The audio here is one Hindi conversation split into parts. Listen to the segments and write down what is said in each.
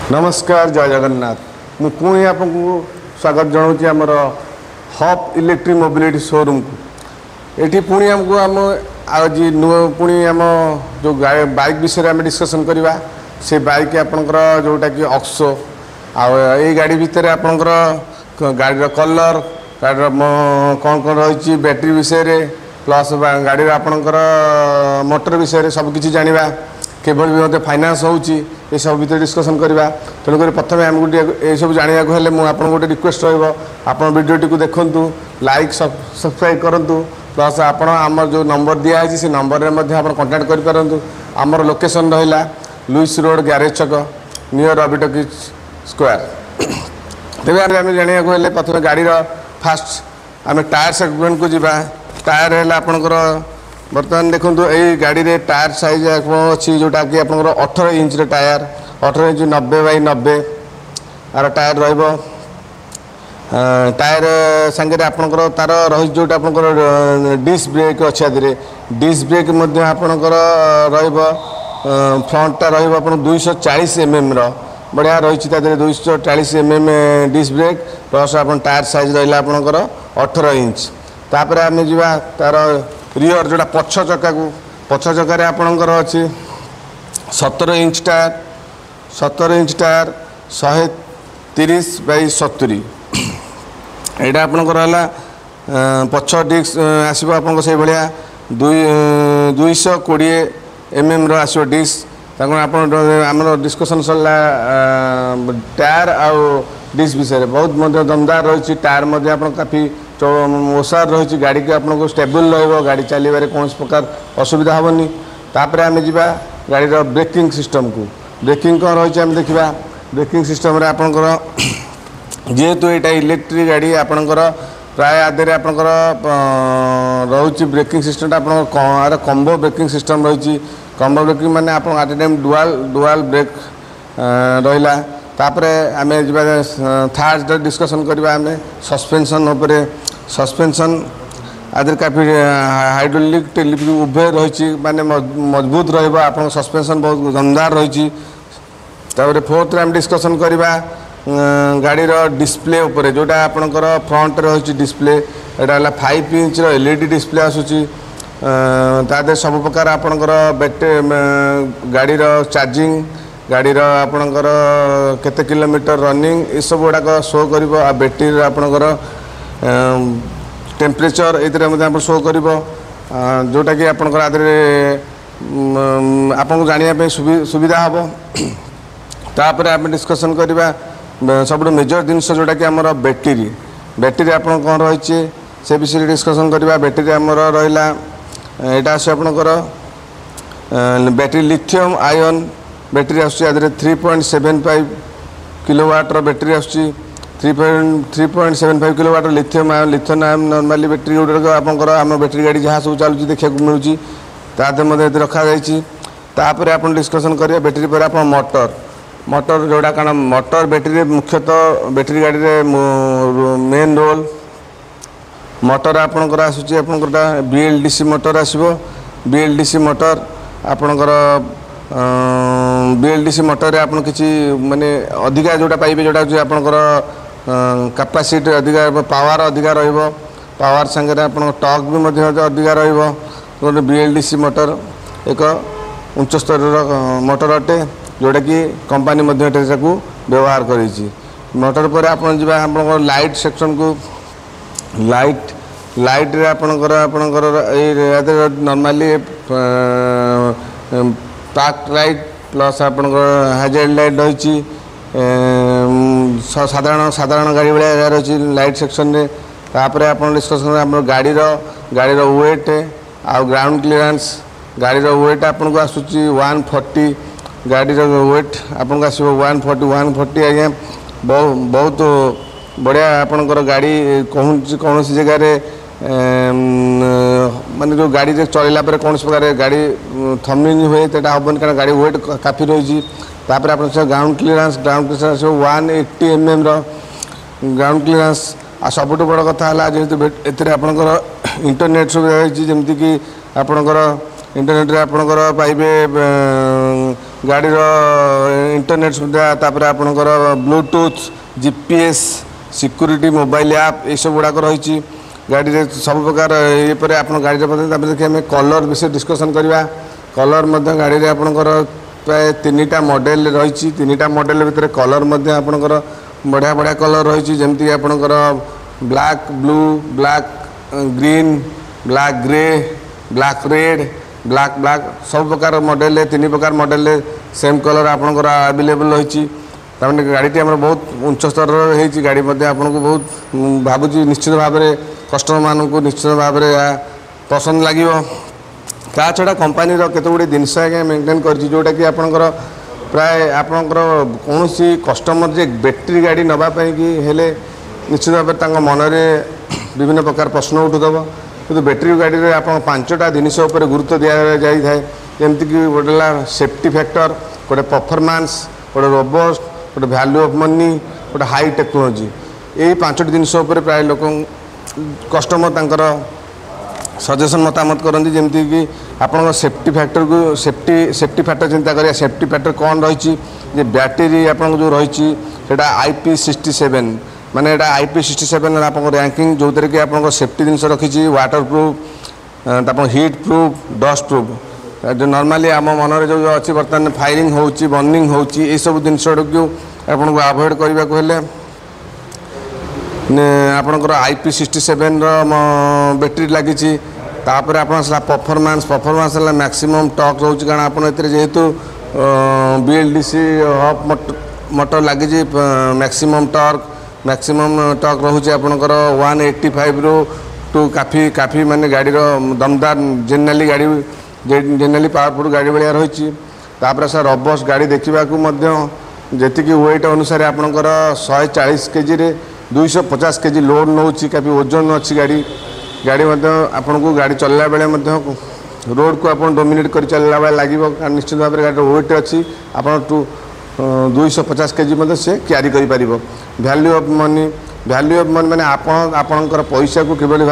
नमस्कार जय जगन्नाथ मु पुणी आपको स्वागत जनाऊँ आमर हब इलेक्ट्रिक मोबिलिटी शोरूम को ये पुणी आमको आम आज पुणी आम जो बाइक विषय में डिस्कसन करवा से बाइक आपंकर जोटा कि ऑक्सो आई गाड़ी भितर आपंकर गाड़ी कलर गाड़ी कौन कौन रही बैटेरी विषय प्लस गाड़ी आपंकर मोटर विषय सबकि जाना केवल भी मतलब फाइनान्स होची ये सब भीतर डिस्कसन करवा तेणुक प्रथम आम गोटे ये सब जाना मुझे गोटे रिक्वेस्ट रीडियोटी को देखूँ लाइक सब्सक्राइब करूँ प्लस आम जो नंबर दिखाई से नंबर में कंटाक्ट करूँ आमर लोकेशन रहा लुइस रोड ग्यारेज छक नियर रबिटकी स्क्वायर तेज आम जाना प्रथम गाड़ी फास्ट आम टायर सेगमेंट को जीवा टायर है आपंकर बर्तमान देखो यही गाड़ी रे टायर साइज अच्छी जोटा कि आप 18 inch tyre 18 inch 90 by 90 R tyre tyre सांगे आपंकर तार रही जोटा आपंकर डिस्क ब्रेक अच्छे आदि डिस्क ब्रेक आपंकर फ्रंटा रहा 240 mm बढ़िया रही 240 mm डिस्क ब्रेक प्लस आप टायर साइज रहा आपंकर 18 इंच तापर आम जा तार रियर जोड़ा पछ चक्कर आपणकर अच्छी 17 इंच टायर 130 बाई 70 यहाँ आपणकर है पछ डिस्क आसो आप भाया 220 mm आसो डिस्क आम डिस्कसन सरला टायर आउ डिस्क विषय बहुत दमदार रही टायर आप काफी ओसार रही गाड़ी के आपको स्टेबल गाड़ी चलवे कौन प्रकार असुविधा हेनी तापर आम जा गाड़ी ब्रेकिंग सिस्टम को ब्रेकिंग कौन रही आम देखा ब्रेकिंग सिस्टम आपंकर जेहेतु यहाँ इलेक्ट्रिक गाड़ी आपंकर प्राय आधे आपंकर रोचे ब्रेकिंग सिस्टम आप कम्बो ब्रेकिंग सिस्टम रही कम्बो ब्रेकिंग माने आप at a time dual brake रहा तापर आम जा थर्ड डिस्कसन करवा आम सस्पेंशन सस्पेंशन आदि काफी हाइड्रोलिक टेलिफिक उभय रही माने मजबूत रहा सस्पेंशन बहुत दमदार रही फोर्थ आम डिस्कसन करवा गाड़ी डिस्प्ले उपर जोटा आपंकर फ्रंट रही डिस्प्ले यहाँ 5 इंच LED डिस्प्ले आसूची तादे सब प्रकार आपंकर गाड़ी चार्जिंग गाड़ी आपणकर केते किलोमीटर रनिंग ये सब गुड़ाक शो कर बैटेरी आपणकर टेम्परेचर ये शो कर जोटा कि आपणकर आदि आपको जानापी सुविधा हम तापर आम डिस्कसन करवा सब मेजर जिनस जोटा कि आमर बैटेरी आप कौन रही से विषय डिस्कसन करवा बैटेरी आमर रहा यहाँ आस आपणकर बैटेरी लिथियम आयन बैटेरी आसुची 3.75 किलोवाट बैटेरी आसुची 3.75 kilowatt lithium ion normally battery गुड़ाक आपंकर आम बैटेरी गाड़ी जहाँ सब चलुची देखा मिलूँ तादे रखा तापर आप डिस्कसन करेंगे बैटेरी पर आप मोटर जोड़ा कारण मोटर बैटेरी मुख्यतः बैटेरी गाड़ी मेन रोल मोटर आपंकर आसूची आपंकर BLDC मोटर आसो BLDC मोटर आपंकर BLDC मोटर आप किसी माने अधिका जोटा पाइबे जोटा जो आपंकर कैपेसिटी अधिका पावर अधिका रहिबो पावर संगे आप टॉर्क भी अधिका रहिबो BLDC मोटर एक उच्च स्तर मोटर अटे जोटा कि कंपनी व्यवहार करी मोटर पर आप लाइट सेक्शन को लाइट रे आपणकर नॉर्मली पार्क लाइट प्लस आपणकर हाइजेड लाइट रही साधारण गाड़ी भाया रही लाइट सेक्शन रे तापर आप डिस्कसन आप गाड़ी वेट आउ ग्राउंड क्लीयरेंस गाड़ी वेट आपको आसूची 140 गाड़ी वेट आपको आसो 140 आज्ञा बहुत बढ़िया आपणकर गाड़ी कौन सी जगह माने जो गाड़ी चलला कौन प्रकार गाड़ी थमिंग हुए तो हेन कारण गाड़ी वेट काफी रही तापर आप ground clearance 180 mm ground clearance आ सबुठ बड़ कथा है जेहेतु आपंकर इंटरनेट सुविधा रही जमीक आपंकर इंटरनेट रे आपंकर पाइबे गाड़ीर इंटरनेट सुविधा तापर आपणकर Bluetooth GPS security mobile app ये सब गुड़ाक रही गाड़ी में सब प्रकार ये पर आप गाड़ी देखिए आम कलर विषय डिस्कसन करवा कलर गाड़ी में आपणकर प्राय 3टा मॉडल रही 3टा मॉडल भितर कलर आपणकर बढ़िया बढ़िया कलर रही जमीक आपणकर black blue black green black grey black red black black सब प्रकार मॉडल 3 प्रकार मॉडल सेम कलर आपणकर अवेलेबल रही तमें गाड़ी आम बहुत उच्च स्तर हो गाड़ी आपको बहुत भावुँ निश्चित भाव में कस्टमर मानक निश्चित भाव में पसंद लगे ता छड़ा कंपनी केत गुड़ी जिनस आज्ञा मेंटेन जोटा कि आपंकर प्राय आपंकर कौन कस्टमर जे बैटेरी गाड़ी नापी कि हेले निश्चित भाव मन में विभिन्न प्रकार प्रश्न उठुव कि बैटेरी गाड़ी में आप 5टा जिनिस गुरुत्व दि जाए जमीक गोटे सेफ्टी फैक्टर गोटे परफॉर्मेंस गोटे रोबस्ट गोटे वैल्यू ऑफ मनी गोटे हाई टेक्नोलोजी यही 5टी जिनिस प्राय लोक कस्टमर सजेसन मतामत करती जमीक कि आप सेफ्टी फैक्टर को सेफ्टी फैक्टर चिंता करिए सेफ्टी फैक्टर कौन रही बैटेरी आप जो रही IP67 माने एटा IP67 आप रैंकिंग जो कि आप सेफ्टी जिन रखी वाटर प्रूफ आप हीट प्रूफ डस्ट प्रूफ जो नॉर्मली आम मन जो अच्छी बर्तमान फायरिंग होची बर्निंग होची ये सब जिन आपको अवॉइड करने को हेले आपणकर IP67 बैटेरी लगी तापर आप परफॉर्मेंस मैक्सिमम टॉर्क रोचे कारण आप जेहेतु BLDC हब मोटर लगी मैक्सिमम टॉर्क रोचे आपणकर 185 रू टू काफी माने गाड़ी दमदार जेनराली गाड़ी जेनराली पावरफुल गाड़ी भाया रही से रबस्ट गाड़ी देखा जी वेट अनुसार आपणकर 140 kg रे 250 kg लोड नौ काफी ओजन अच्छी गाड़ी आपन को गाड़ी चलला बेले रोड को आप डोमिनेट कर चलला बेले लगे निश्चित भाव में गाड़ी वेट अच्छी आप 250 kg से क्यारी कर वैल्यू ऑफ मनी माने आपणकर पैसा को किभली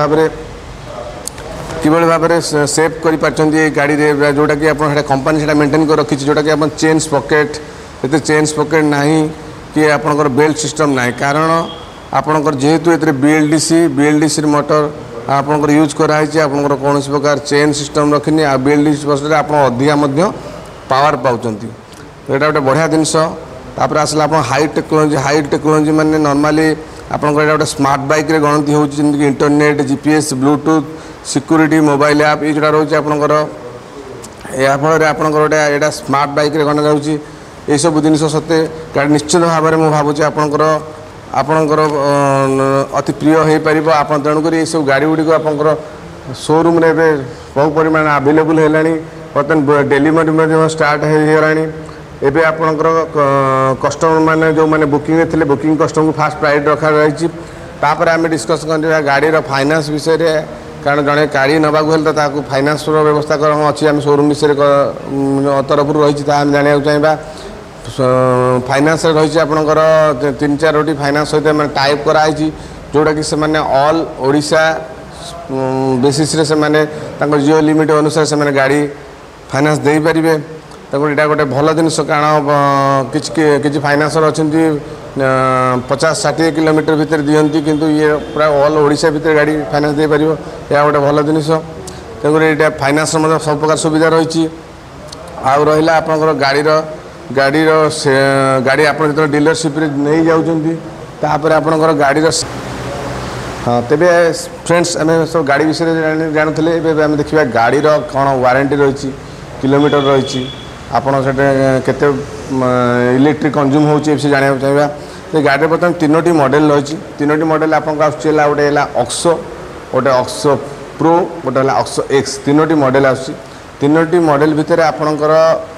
भाव में सेव कर गाड़ी रे जोटा कि आप कंपनी से मेंटेन कर रखी जोटा कि आप चेन्स पॉकेट ये चेन्स पॉकेट नहीं कि आपणकर बेल्ट सिस्टम नहीं कारण आपणकर जेहेतु ये BLDC मोटर आपणकर यूज कराई आपणकर कौन प्रकार चेन सिस्टम रखनी आ BLDC बस आप अधिका पावर पाँच तो यहाँ गोटे बढ़िया जिनस तापर आसला आप हाई टेक्नोलोजी माने नॉर्मली आपणकर गोटे स्मार्ट बाइक रे गणति हो internet GPS Bluetooth security mobile app ये जोड़ा रोचे आपणकर या फल आपणकर गोटे यहाँ स्मार्ट बाइक रे गणना जाऊँगी ये सब जिनस सत्ते गाड़ी निश्चित भाव में मुझे भावुँ आपणकर अति प्रिय हो पार आप तेणुक ये सब गाड़ी गुड़ी आपंकर शोरूम रे बहु परिमाण अवेलेबल है बर्तमान डेलीवरी स्टार्ट होगलानी एवं आपंकर कस्टमर मैंने जो मैंने बुकिंग थे बुकिंग कस्टमर को फास्ट प्रायोरिटी रखा रही तापर आम डिस्कस कर गाड़ीर फाइनान्स विषय में कारण जड़े गाड़ी नवाक हेल्ले तो फाइनान्स व्यवस्था अच्छी आम शोरूम विषय तरफ रही जाना चाहिए फाइनान्स रही आपंकर 3-4टी फाइनान्स सहित मैंने टाइप कराई जोटा कि से ऑल ओडिशा बेसिस रे से जियो लिमिट अनुसार से गाड़ी फाइनान्स दे पारे यहाँ गोटे भल जिन कारण किसी फाइनान्सर अच्छा 50-60 किलोमीटर भितर दिखती किंतु ये प्राय ऑल ओडिशा भितर गाड़ी फाइनान्स दे पार यह गोटे भल जिन तेणुक फाइनान्स सब प्रकार सुविधा रही आउ रहा आपंकर गाड़ी आप जो डीलरशिप नहीं जापर आपंकर गाड़ीर हाँ तेरे फ्रेंड्स आम सब गाड़ी विषय जानते आम देखा गाड़ीर कौन वारंटी रही किलोमीटर रही आपड़ से इलेक्ट्रिक कंज्यूम होना चाहिए तो गाड़ी बर्तमान 3टी मॉडल रही 3टी मॉडल आपको आसला गोटे ऑक्सो गोटे ऑक्सो प्रो गोटे ऑक्सो एक्स 3टी मॉडल आस 3टी मॉडल भितर आपणकर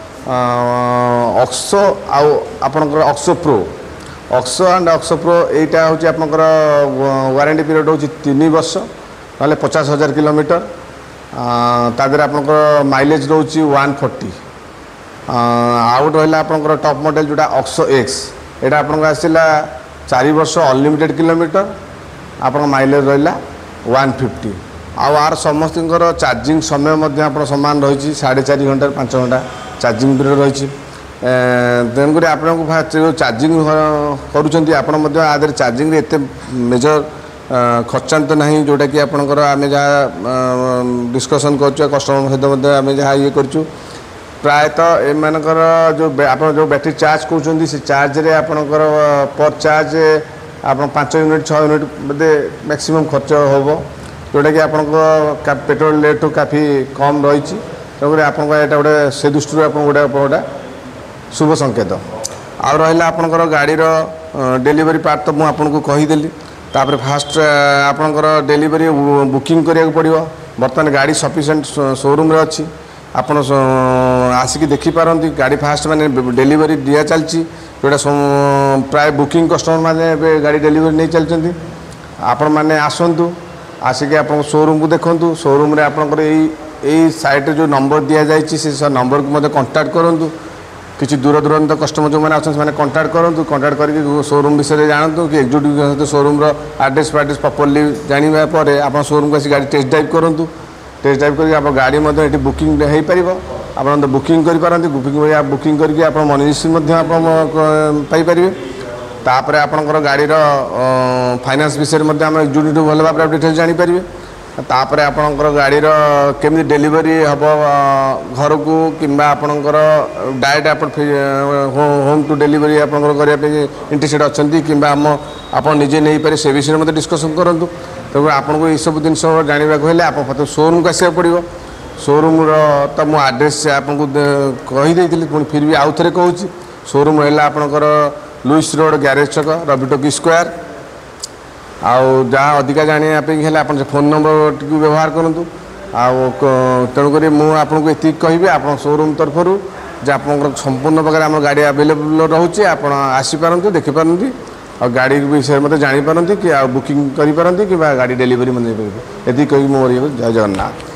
ऑक्सो आपणकर Oxo pro Oxo and Oxo pro यहाँ हूँ आपंकर वारंटी पीरियड हूँ 3 वर्ष ना 50,000 किलोमीटर तादर आपंकर माइलेज रोचे 140 आउट रहा आपंकर टॉप मॉडल जोटा ऑक्सो एक्स यहाँ आपको आसला 4 वर्ष अनलिमिटेड किलोमीटर आप माइलेज रहा 150 आर समस्त चार्जिंग समय आप सामान रही 4.5 घंटा 5 घंटा चार्जिंग पीरियड रही तेणुक आपको जो चार्जिंग करुँच आप चार्जिंग एत मेजर खर्चांत ना जोटा कि आपंकर आम जहाँ डिस्कसन कर कस्टमर सहित आम जहाँ ये कर प्रायतः एमकर जो आप जो बैटेरी चार्ज कर चार्ज रे आपंकर पर चार्ज आप 5 यूनिट 6 यूनिट बोधे मैक्सिमम खर्च हम जोटा कि आपको पेट्रोल रेट काफ़ी कम रही तेणुक आपको यहाँ गोटे से दृष्टि आप गोटे शुभ संकेत आउ रहा आपंकर गाड़ी डेलीवरी पार्ट तो मुझे कहीदेली तापर फास्ट आपंकर डेलीवरी बुकिंग करा पड़ो बर्तमान गाड़ी सफिशिएंट शोरूम रे अच्छी आपन आसिक देखिपारती गाड़ी फास्ट माने डेलीवरी दिया चलती जोटा प्राय बुकिंग कस्टमर मैंने गाड़ी डेलीवरी नहीं चलती आपण मैंने आसतु आसिक आप शोरूम को देखूँ शोरूम आपंकर यही साइट जो नंबर दि जाए से नंबर को मतलब कांटेक्ट करूँ किसी दूर दूरांत कस्टमर जो मैंने अच्छे कांटेक्ट करूँ कांटेक्ट करके शोरूम विषय जानतु कि एक्जिक्यूटिव सहित शोरूम एड्रेस फैड्रेस प्रॉपर्ली जाना पर आप शोरूम को आसी गाड़ी टेस्ट ड्राइव करूँ टेस्ट ड्राइव करके आप गाड़ी ये बुकिंग हो पार आप बुकिंग करपारती बुकिंग करके आप मनी पाइपर तापर आपंकर गाड़ी फाइनान्स विषय में एक्जिक्यूटिव भल भाव डिटेल्स जानीपर तापर आपंकर गाड़ी केमी डेलीवरी हम घर को कि आपंकर डायरेक्ट होम टू डेलीवरी आपंकर इंटरेस्टेड अच्छा कि आप निजे नहीं पारे से विषय में डिस्कसन करूँ तेणु आपको ये सब जिन जानवाक आप शोरूम को आसवा पड़ो शोरूम तो मो आड्रेस आपको कहीदे पुणी फिर भी आउ थे कहूँ शोरूम है आपंकर लुइस रोड ग्यारेज छक रविटोकी स्क्वायर आउ जहाँ अधिका जानापी आप फोन नंबर टी व्यवहार करूँ तेणुक मुझे ये कहि आप शोरूम तरफ आप संपूर्ण प्रकार आम गाड़ी आवेलेबल रोचे आप आसीपारती देखिपारती और गाड़ी विषय मत जानीपारती कि बुकिंग करें कि गाड़ी डेलीवरी मतलब ये कही मोर जय जगन्नाथ।